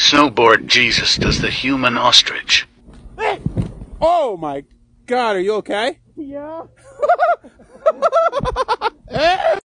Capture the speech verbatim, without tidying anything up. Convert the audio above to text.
Snowboard Jesus does the human ostrich. Oh my God, are you okay? Yeah.